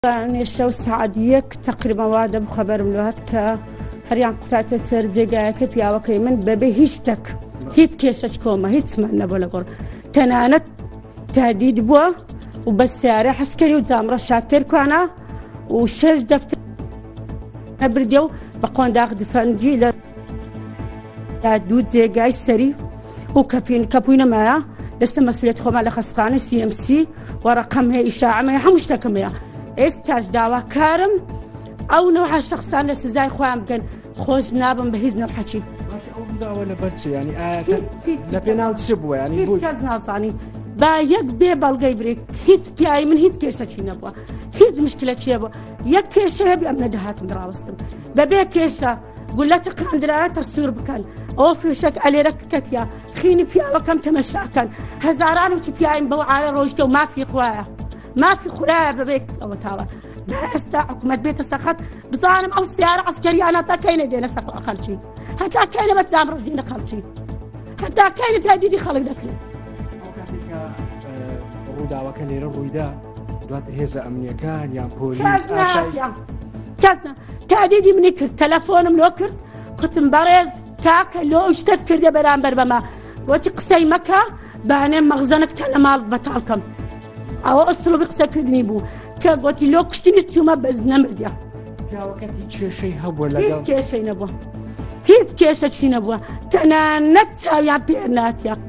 يعني الشو سعديك تقريبا واحدة بخبر ملوهات هريان قطعة ترزيقا كبيا وكي من ببي هيشتك هيت كيشت كوما هيت سمعنا بولا قول تنانت تهديد بوا وبس ساري حسكري وزامرة شاتر كوانا وشش دفتر نبرديو بقوان داخل دفنجي لا دود زيقا السري وكابوين معايا لسه مسؤولية خوما على خسقانة CMC ورقمها إشاعة ما يحمشتك ميا استاج دعوة كارم أو نوع الشخص أنا سزاي خوام كان خوش نابم بهزنا وحكي. ماشي أو دعوة لبرتش يعني لبينا وتسبوا يعني. هيت كذا نصاني بايك بيبالجي بريك هيت بياي من هيت كيشة شيء نبوا هيت مشكلة شيء نبوا يك كيشة بيأمن دهات مدراوستم ببيع كيشة قول لا تقرأ درا تصير بكان أو في شك على ركتيا خيني بيا وكم تمشاكن هزاران وتبياين بو على روجته وما في خوايا ما في خلايا ببيك أو تاوا بس حكومة بيت السخط بظالم أو سيارة عسكرية أنا تا كاينة دينا سقط خلشي حتى كاينة بتزام رجدينا خلشي حتى كاينة تهديدي خلق دكلي. رودا وكان رويدا دوات هذا أمنية كان يا بوليس كذا تهديدي مني كرت تلفون ملوكرت كنت مبارز كاك لو اشتت كردي برامبر بما وتي قصي مكة بانم مغزنك تلا مال بتالكم أو أصله بقصة كردني بو كقولتي لو كشتني تسمى بس نمرديا. يا وقتي شيء هب ولا قال. هيت كيش شيء نبوه هيت كيش شيء نبوه تنانتها يا بيرنات يا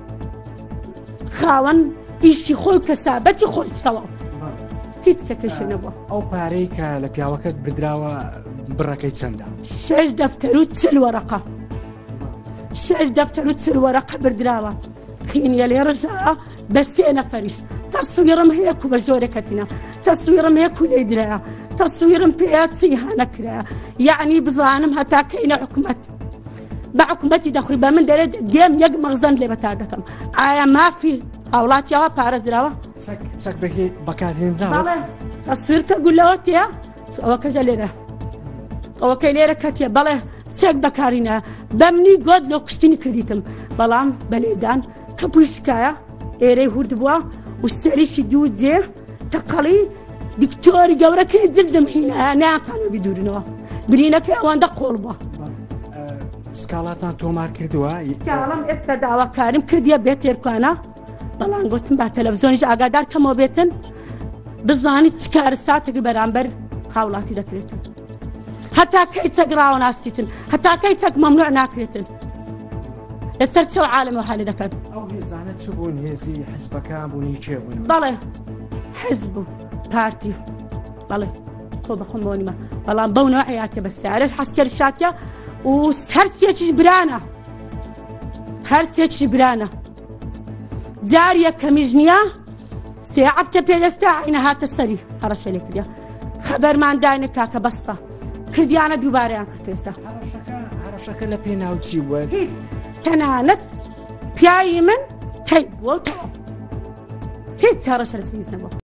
خاون إيشي خوي كسابتي خوي توا هيت كيش نبوه. أو باريك لبيا وقت بدراوة بركة سندا. شاش دفتر تسل ورقة. شاش دفتر تسل ورقة بدراوة. خين يلي رجع بس أنا فريش تصويرم هيك وبجوركتنا تصويرم هيك وليدرا تصويرم بياتي هنكرا يعني بظانم هتا كاينة حكومت بحكومتي دخل بمن درد ديم يق مغزن اللي بتاعتكم آية ما في أولاد يا بارز راوا سك بكي بكاتين راوا تصويرك أقول له يا أو كجليرة أو كجليرة كتيا بله سك بكارينا بمني قد لو كشتني كرديتم بلام بليدان كبوشكايا إيري هردبوا والسعريش يدود زي تقلي دكتوري جورا كنت زلدم هنا أنا كانوا بدورنا برينا كأوان دا قلبه سكالاتان تومار كردوا سكالام استدعوا كارم كرديا بيتير كانا بلان قلتم بعد تلفزيوني أقدر كمو بيتن بزاني تكارساتك برامبر حاولاتي ذكرتن حتى كي تقراو ناستيتن حتى كي تك ممنوع ناكرتن استرتسوا عالم وحالي ذكر أو هي زانت سبون هي زي حزب كام بني شيفون بله حزب بارتي بله خوب خموني ما بله بونو حياتي بس عرش حسكر شاكيا وهرسيتش برانا هرسيتش برانا زاريا كمجنيا سيعفت بيدستا إن هات السري هرش لك يا خبر ما عندنا كاكا بصة كرديانا دوباري عن كرتيستا هرشك لبينا وتسيبوا هيت تنانت بياي من هيب وطو هيت هرش رسمي زنبو